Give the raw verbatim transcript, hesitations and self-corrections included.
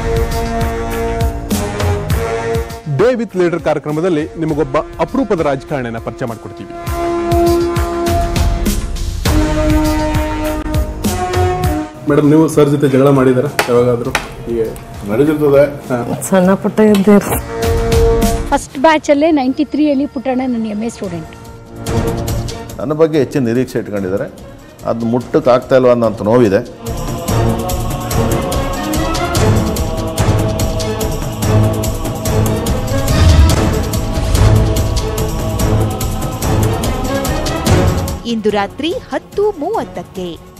Day with leader ಕಾರ್ಯಕ್ರಮದಲ್ಲಿ ನಿಮಗೊಬ್ಬ ಅಪರೂಪದ ರಾಜಕಾರಣಿಯನ್ನ ಪರಿಚಯ ಮಾಡಿಕೊಡ್ತೀವಿ. ಮೇಡಮ್, ನೀವು ಸರ್ ಜೊತೆ ಜಗಳ ಮಾಡಿದಾರ ಯಾವಾಗಾದ್ರೂ? ಹೀಗೆ ನಡೆದಿರ್ತದೆ ಸಣ್ಣ ಪುಟ್ಟ ಇದ್ದೇ. ಫಸ್ಟ್ ಬ್ಯಾಚ್ ಅಲ್ಲೇ ನೈಂಟಿ ತ್ರೀ ಅಲ್ಲಿ ಪುಟ್ಟಣ್ಣ ನನ್ನ ಎಮ್ ಎ ಸ್ಟೂಡೆಂಟ್. ನನ್ನ ಬಗ್ಗೆ ಹೆಚ್ಚಿನ ನಿರೀಕ್ಷೆ ಇಟ್ಕೊಂಡಿದ್ದಾರೆ. ಅದು ಮುಟ್ಟಕ್ಕೆ ಆಗ್ತಾ ಇಲ್ವ ಅನ್ನೋಂಥ ನೋವಿದೆ. ಇಂದು ರಾತ್ರಿ ಹತ್ತು ಮೂವತ್ತಕ್ಕೆ.